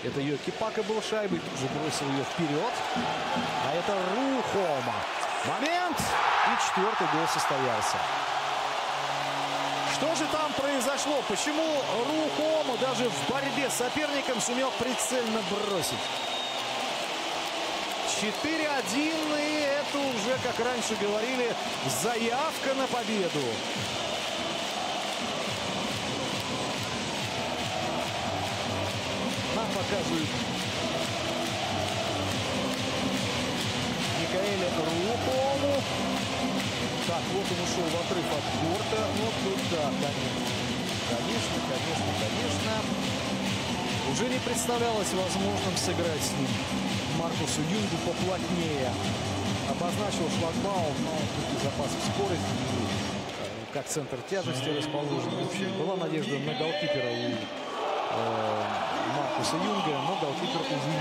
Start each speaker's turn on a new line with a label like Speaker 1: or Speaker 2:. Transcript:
Speaker 1: Это Йоки Пака был шайбой, тут же бросил ее вперед. А это Рухома. Момент! И четвертый гол состоялся. Что же там произошло? Почему Рухома даже в борьбе с соперником сумел прицельно бросить? 4-1, и это уже, как раньше говорили, заявка на победу. Нам показывают Микаэля Рухому. Так, вот он ушел в отрыв от борта. Вот тут, да, конечно. Уже не представлялось возможным сыграть с ним Маркусу Юнгу поплотнее. Обозначил шлагбаум, но запас скорости, как центр тяжести расположен. В общем, была надежда на голкипера у Маркуса Юнга, но голкипер, увы,